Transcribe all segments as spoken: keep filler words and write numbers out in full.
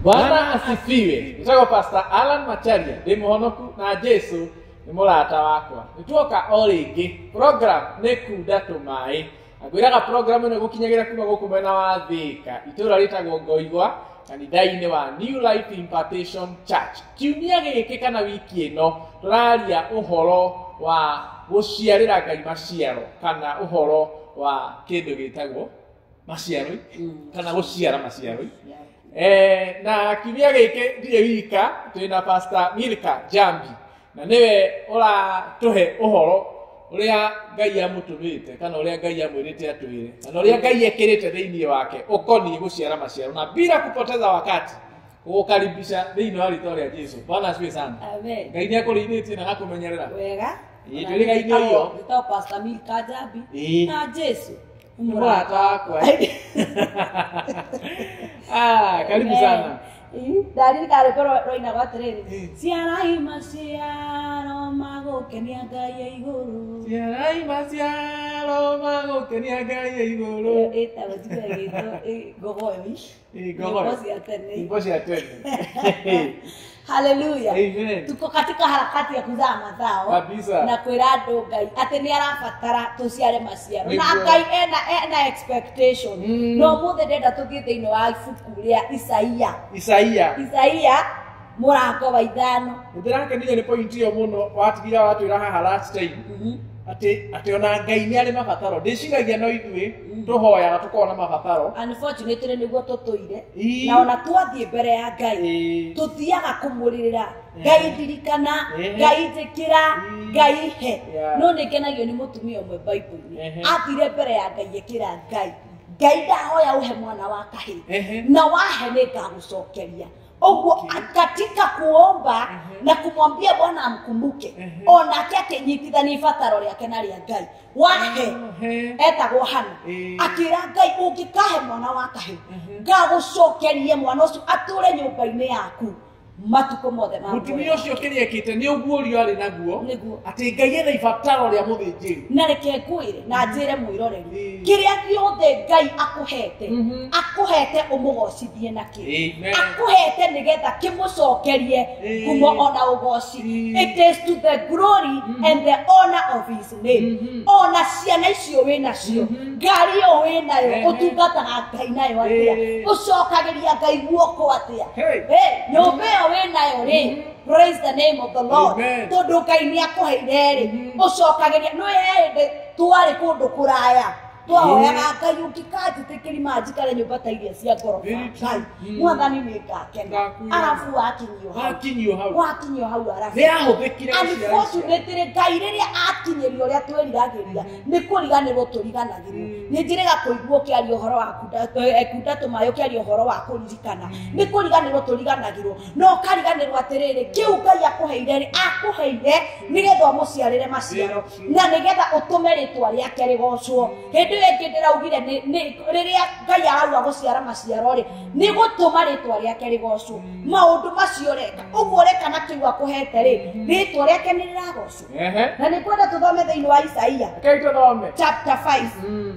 Bwana asifiwe. Nitaka Pastor Alan Macharia ndi muhonoku na Jesu ni murata wakwa. Nituoka o ringi program ni kunda tumai. Agwiraga program ino gukinyagira kuma guku mwena wa Thika. Itura ritagwo Ngoigwa kanitha-ini wa New Life Impartation Church. Kiumia giki kana wiki ino turaria uhoro wa guciarira Ngai maciaro kana uhoro wa kindu gitagwo maciaro kana guciara maciaro. Eh na kiumia giki ndire wika twina Pastor Milka Jambi na niwe ora tuhe uhoro uria Ngai amutumite kana uria Ngai amwirite atwire kana uria Ngai ekirite thiini wake ukoni guciara maciaro na bila kupoteza wakati kukaribisha thiini wa rito ria Jesu. Bwana asifiwe sana. Amen. Ngai ni akurinite na gakumenyerera Wega. Ii tuli Ngai ni yo. Nito Pastor Milka Jambi na Jesu. Murata wakwa. Ah, karibu sana. Dari kare koro roina gwaterere. Ciarai maciaro magukenia Ngai ya iguru. Ciarai maciaro magukenia Ngai ya iguru. Eta wajua gito gogoyo. Eh gogoyo. Bosi atene. Bosi atene. Hallelujah. Amen. Tuko katika harakati ya kuzaa mazao kabisa na kwira andu Ngai ati ni arabatara tuciare maciaro na Ngai ena ena expectation mm. no muthe ndenda tuthie thiini wa ibuku ria Isaia Isaia Isaia murango wa ithano ndirakenia ni point iyo muno watigira watu ira haha last time mm -hmm. ati ati ona Ngai ni ari mabataro ndiciragia no ithui tuhoyaga tukona mabataro unfortunately niguo tutoire na ona twathie mbere ya Ngai tuthiaga kumuririra Ngai ndirikana Ngai njikira Ngai he no nikenagio ni mutumia umwe Bible-ini athire mbere ya Ngai ekira Ngai Ngai ndahoya uhe mwana wa kahii na wahe nikagucokeria Ogo katika kuomba na kumwambia Bwana amkumbuke onake akinyitithania ibataro riake na ria Ngai wahe etagwo Hana akira Ngai ungikahe mwana wa kahii ngagucokerie mwana ucio ature nyumba-ini yaku matuko mothe ma mutumia ucio kiria ekite ni uguorio ari naguo ati Ngai ena ibataro ria muthinjiri na reke ngwire na njire mwiroreri kiria giothe Ngai akuhete akuhete umugocithie naki akuhete nigetha kimucokerie kuma ona ugoci it is to the glory and the honor of his name ona ciana icio wina cio ngari o winayo utungataga Ngai nayo atia ucokagiria Ngai guoko atia eh nyombe wenayo ri praise the name of the Lord tondu Ngai ni akuheire ri ucokagiria no yende twari kundu kuraya twahoyaga Ngai ungikajitikiri majikare nyumba ta iria cia ngoro Ngai mwathani ni ngakena arafu wakinyio wakinyio hau wakinyio hau arafu ni ahuthikire unfortunately Ngai riria akinyerio ria twiriragiria ni kuriganirwo turiganagirwo ni njirega kuigwo kiario horo waku ekunda tumayo kiario horo wa kuririkana ni kuriganirwo turiganagirwo no kariganirwo atiriri kiu Ngai akuheire ri akuheire nigetha muciarire maciaro na nigetha utume ritwa riake rigocwo hindi wengi ndiraugire ni riria Ngai arauga guciara maciaro ri ni gutuma ritwa riake rigocwo maundu macio reka uguo reka na kiu akuhete ri ritwa riake ni riragocwo na ni kwenda tuthome thiini wa Isaia kaituthome chapter five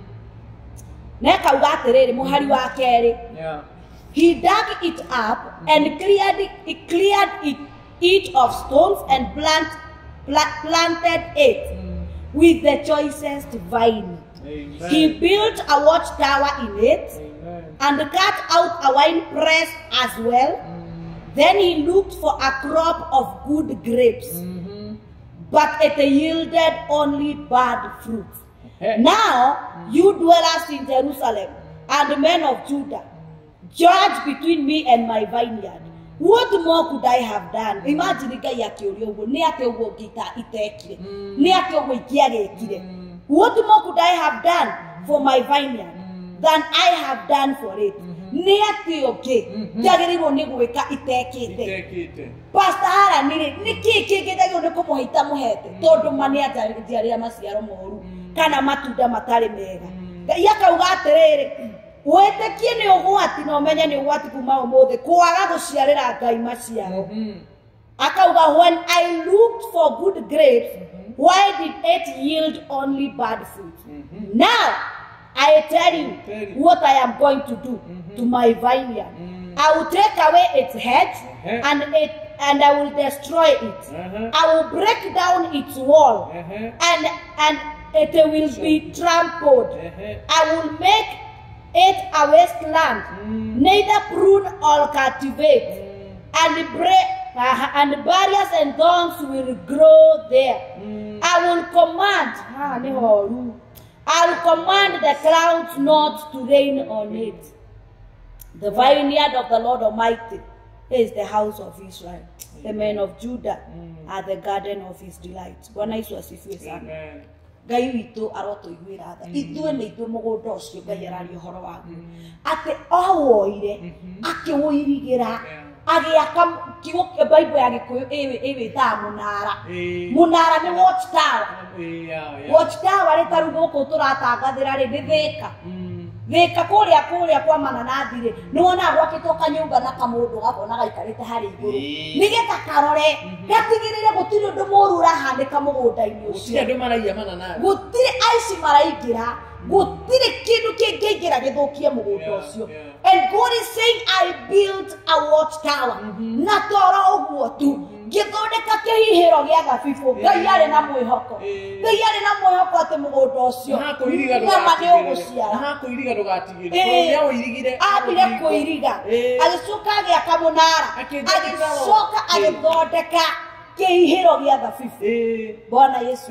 nekauga atiriri muhari wa keri he dug it up and cleared it, cleared it, it of stones and plant, plant planted it with the choicest vine. Amen. He built a watchtower in it. Amen. And cut out a wine press as well. Mm. Then he looked for a crop of good grapes, mm-hmm. but it yielded only bad fruit. Hey. Now, mm. you dwellers in Jerusalem and men of Judah, judge between me and my vineyard. What more could I have done? Imagine Ngai akiuria uguo ni ate uguo ngita itekire ni ate uguo ikiagekire. What more could I have done for my vineyard than I have done for it? Ni ate uke jagirirwo ni gwika itekite. Pastor Hara ni ni kiki githagio ni kumuhita muhete tondu mani ajaria maciaro moru kana matunda matari mega. Ngai akauga atiriri wetekie ni ugwati no menye ni ugwati kuma umuthe kwaga guciarira Ngai maciaro akauga when I looked for good grapes why did it yield only bad fruit? Now I tell you what I am going to do to my vineyard I will take away its head, Uh-huh. and it and I will destroy it. Uh-huh. I will break down its wall, Uh-huh. and and it will be trampled. Uh-huh. I will make it a wasteland, Mm. neither prune or cultivate, Mm. and break uh, and barriers and thorns will grow there. Mm. I will command. Ah, ni horu. I will command the clouds not to rain on it. The vineyard of the Lord Almighty is the house of Israel. The men of Judah Mm. are the garden of his delight. Bwana Yesu asifiwe sana. Amen. Ngai witũ arotũiguĩra tha ithuĩ nĩ ithuĩ mũgũnda ũcio Ngai araria ũhoro waguo atĩ owoire akĩwũirigĩra agĩaka kiugo kĩa Bible ya Gĩkũyũ ĩwĩtaga mũnara. Mũnara nĩ watch tower. Watch tower rĩ tarĩu gũkũ tũratangathĩra rĩ nĩ Thĩka. Thĩka kũrĩa kũrĩa kwa mananathi rĩ nĩ wonaga gwakĩtwo kanyũmba na kamũndũ gakona gaikarĩte harĩa igũrũ nĩgetha karore gatigĩrĩre gũtirĩ ũndũ mũũru ũrahanĩka mũgũnda-inĩ ũcio. Gũtirĩ aici maraingĩra, gũtirĩ kĩndũ kĩngĩingĩra gĩthũkie mũgũnda ũcio. And God is saying, I built a watch tower. Na toro ũguo tu ngĩthondeka kĩhihĩro gĩa thabibũ. Ngai arĩ na mwĩhoko. Ngai arĩ na mwĩhoko atĩ mũgũnda ũcio nyama nĩ ũgũciara. Ambire kũiriga, agĩcoka agĩaka mũnara, agĩcoka agĩthondeka kĩhihĩro gĩa thabibũ. Bwana Yesu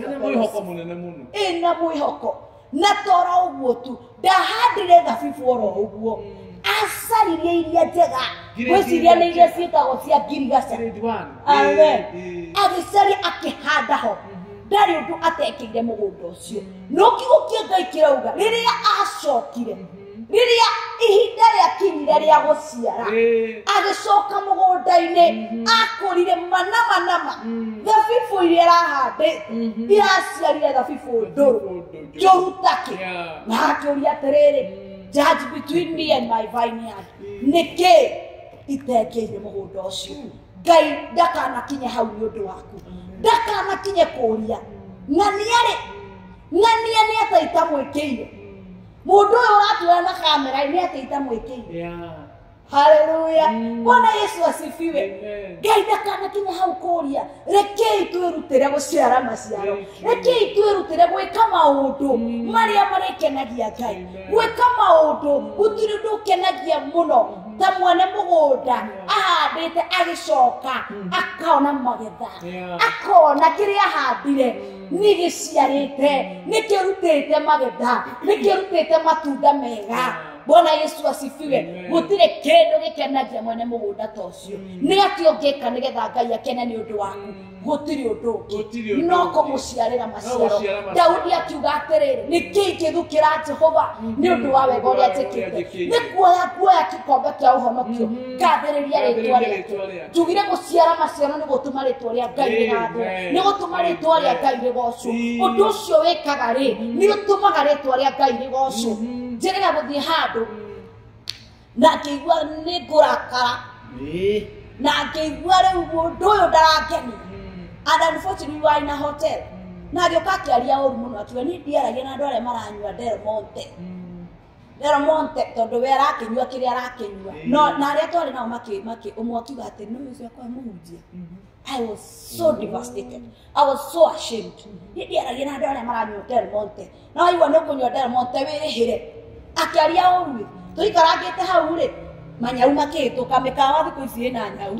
ĩna mwĩhoko. Na toro ũguo tu ndahandire thabibũ oro ũguo, acaririe iria njega gwĩciria nĩ iria ciĩtagwo cia ngirigaca. Amen. Agĩcaria akĩhanda ho, ndarĩ ũndũ atekĩire mũgũnda ũcio. No kiugo kĩa Ngai kĩrauga rĩrĩa acokire, rĩrĩa ihinda rĩakinyire rĩa gũciara, agĩcoka mũgũnda-inĩ akũrire manama nama thabibũ iria arahandĩte iraciarire thabibũ ndũrũ njũru takĩ. Na akĩũria atĩrĩrĩ, judge between me and my vineyard, nĩkĩ itekĩire mũgũnda ũcio? Ngai ndakanakinye hau nĩ ũndũ waku, ndakanakinye kũũria ng'ania rĩ, ng'ania nĩ atĩa itamwĩkĩire. Mũndũ ũyũ ũratuoya na kamera nĩ atĩa itamwĩkĩire. Hallelujah. Bwana Yesu asifiwe. Ngai ndakanakinye hau kũũria, rekei twĩrutĩre gũciara maciaro, rekei twĩrutĩre gwĩka maũndũ marĩa marĩkenagia Ngai, gwĩka maũndũ gũtirĩ ũndũ ũkenagia mũno ta mwene mũgũnda ahandĩte agĩcoka akona magetha, akona kĩrĩa ahandire nĩ gĩciarĩte, nĩ kĩrutĩte magetha, nĩ kĩrutĩte matunda mega. Bwana Yesu asifiwe. Gũtirĩ kĩndũ gĩkenagia mwene mũgũnda ta ũcio. Nĩ atĩ ũngĩka nĩgetha Ngai akene nĩ ũndũ waku, gũtirĩ ũndũ ũngĩ no kũmũciarĩra maciaro. Daudi akiuga atĩrĩrĩ, nĩkĩĩ ingĩthukĩra Jehova nĩ ũndũ wa wega ũrĩa njĩkĩte? Nĩ kuoya kuoya gĩkombe kĩa ũhonokio ngathĩrĩria rĩĩtwa rĩake. Njugire gũciara maciaro nĩ gũtũma rĩĩtwa rĩa Ngai rĩgathwo, nĩ gũtũma rĩĩtwa rĩa Ngai rĩgocwo. Ũndũ ũcio wĩkaga rĩ nĩ ũtũmaga rĩĩtwa rĩa Ngai rĩgocwo. Njĩrĩga gũthiĩ handũ na ngĩigua nĩ ngũrakara na ngĩigua rĩu mũndũ ũyũ ndarangenia. And unfortunately we were in a hotel. Na agĩũka akĩaria ũru mũno akiuga niĩ ndiaragia na andũ arĩa maranyua Del Monte. Del Monte tondũ we arakĩnyua kĩrĩa arakĩnyua. No na arĩa twarĩ nao makĩ makĩ ũmwe akiuga atĩ nĩ ũcio akwa mũhunjia. I was so devastated. I was so ashamed. Niĩ ndiaragia na andũ arĩa maranyua Del Monte. Na waigua nĩ ũkũnyua Del Monte wĩrĩhĩre. Akĩaria ũru. Tũikarangĩte hau rĩ manyau makĩhĩtũka mĩkawa thikũ ici ĩna nyau.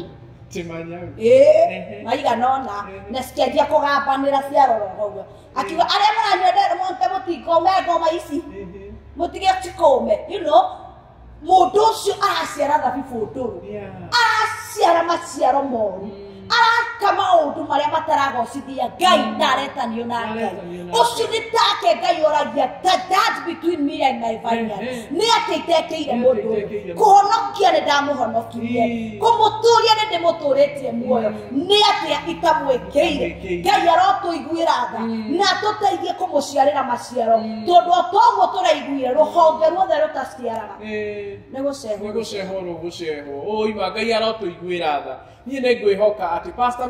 Ĩĩ maigana ũna na cikĩanjia kũgambanĩra ciarora ũguo. Akiuga arĩa maranyua Del Monte mũtikome ngoma ici, mũtige cikome. You know, mũndũ ũcio araciara thabibũ ndũrũ, araciara maciaro moru, araka maũndũ marĩa mataragocithia Ngai ndaretanio na Ngai. Ũcio nĩ take Ngai oragia, judge between me and my vineyard. Nĩ atĩ itekĩire mũndũ ũyũ, kũhonokia nĩ ndamũhonokirie, kũmũtũria nĩ ndĩmũtũrĩtie muoyo. Nĩ atĩa itamwĩkĩire. Ngai arotũiguĩra tha na tũteithie kũmũciarĩra maciaro, tondũ o ta ũguo tũraiguire rũhonge ruothe rũtaciaraga nĩ gũcehwo. Nĩ gũcehwo gũcehwo. Ũima Ngai arotũiguĩra tha. Niĩ nĩ ngwĩhoka atĩ Pastor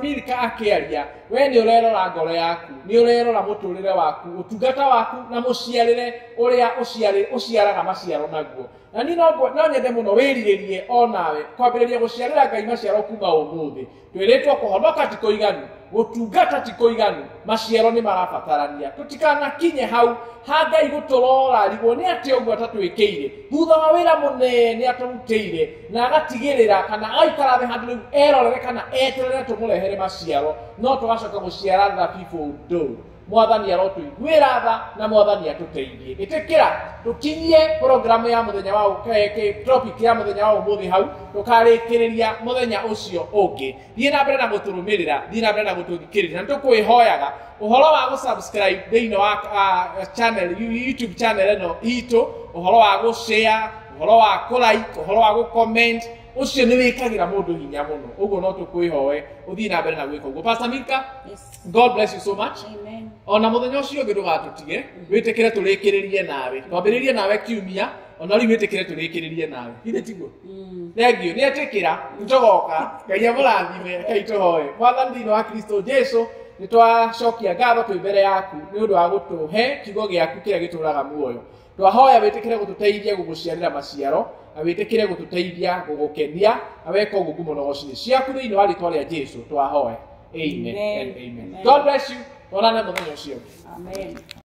Milka akĩaria, we nĩ ũrerora ngoro yaku, nĩ ũrerora mũtũrĩre waku, ũtungata waku na mũciarĩre ũrĩa ũciaraga maciaro naguo. Na ni no nyende mũno wĩrirĩrie o nawe kwambĩrĩria gũciarĩra Ngai maciaro kuma ũmũthĩ. Twĩrĩtwo kũhonoka ti kũiganu, gũtungata ti kũiganu, maciaro nĩ marabatarania. Tũtikanakinye hau ha Ngai gũtũrora rigwo nĩ atĩ ũguo atatwĩkĩire, thutha wa wĩra mũnene atũrutĩire na agatigĩrĩra kana agaikara thĩ handũ rĩu erorere kana eterere tũmũrehere maciaro, no tũgacoka gũciara thabibu ndũu. Mwathani arotũiguĩra tha na Mwathani atũteithie. Ĩtĩkĩra tũkinyie programu ya mũthenya wa topic ya mũthenya wa ũmũthĩ hau, tũkarĩkĩrĩria mũthenya ũcio ũngĩ. Thiĩ na mbere na gũtũrũmĩrĩra, thiĩ na mbere na gũtũthikĩrĩria, na tũkwĩhoyaga ũhoro wa gũ-subscribe thĩinĩ wa channel YouTube channel ĩno itũ, ũhoro wa gũ-share, ũhoro wa kũ-like, ũhoro wa gũ-comment, ucio nĩ wĩkagĩra mũndũ hinya mũno. Ũguo no tũkwĩhoe ũthiĩ na mbere na gwĩka ũguo. Pastor Milka, Yes. God bless you so much. Amen. Ona mũthenya ũcio ũngĩ ndũgatũtige, wĩtĩkĩre tũrĩkĩrĩrie nawe. Twambĩrĩrie nawe kiumia, ona rĩu wĩtĩkĩre tũrĩkĩrĩrie nawe. Ithe tiguo? Thengiũ, nĩ etĩkĩra, nĩtũgoka, Ngai amũrathime, Ngai tũhoe. Mwathani thĩinĩ wa Kristo Jesũ, nĩ twacokia ngatho twĩ mbere yaku nĩ ũndũ wa gũtũhe kiugo gĩaku kĩrĩa gĩtũũraga muoyo. Twahoya wĩtĩkĩre gũtũteithia gũgũciarĩra maciaro, na wĩtĩkĩre gũtũteithia gũgũkenia, na weka ũguo ngumo na gũcinĩ ciaku thĩinĩ wa rĩĩtwa rĩa Jesũ twahoya. Amen and amen. God bless you. Tuonane mũthenya ũcio. Amen.